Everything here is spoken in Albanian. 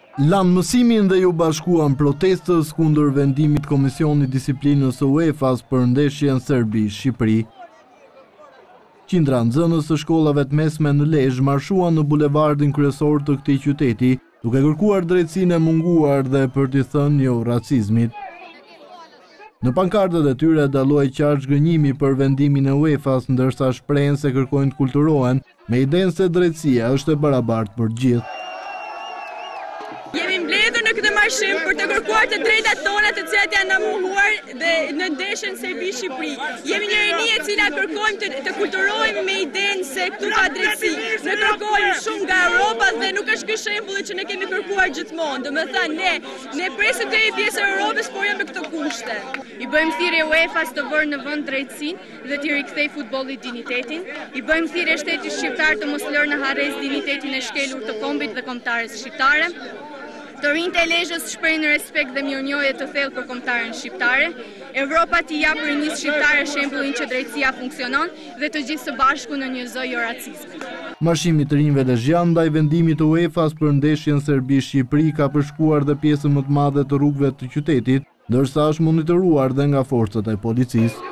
Lanë mësimin dhe ju bashkuan protestës kundër vendimit Komisionit Disiplinës së UEFA-s për ndeshjen Serbi-Shqipëri. Qindra nxënës së shkollave të mesme në Lezhë marshuan në bulevardin kryesor të këtij qyteti, duke kërkuar drejtësinë e munguar dhe për t'i thënë jo racizmit. Në pankartët e tyre daloi qartë zhgënjimi për vendimin e UEFA-s, ndërsa shprehen se kërkojnë të kulturohen me idenë se drejtësia është e barabartë për gjithë. Jemi mbledhur në këtë marshim për të kërkuar të drejtat tona të cilat janë mohuar dhe në ndeshjen Serbi-Shqipëri. Jemi një rini e cila kërkojmë të kulturohemi me idenë se këtu ka drejtësi. Ne kërkojmë shumë nga Europa dhe nuk është ky shembulli që ne kemi kërkuar gjithmonë. Domethënë ne presim të jemi pjesë e Europës, por jo me këto kushte. I bëjmë thirrje UEFA-s të vërë në vend drejtësinë dhe të rikthej futbollit dinjitetin. I bëjmë thirrje shtetit shqiptar të mos lërë në harres dinjitetin e shkelur të kombit dhe kombëtares shqiptare. Të rinjtë e Lezhës shprehin respekt dhe mirënjohje të thellë për kombëtaren shqiptare. Evropa t'i japë rinisë shqiptare shembullin që drejtësia funksionon dhe të gjithë së bashku në një zë jo racizmi. Marshimi të rinjve lezhjan ndaj vendimit të UEFA-s për ndeshjen Serbi-Shqipëri ka përshkuar dhe pjesën më të madhe të rrugëve të qytetit, ndërsa është monitoruar dhe nga forcat e policisë.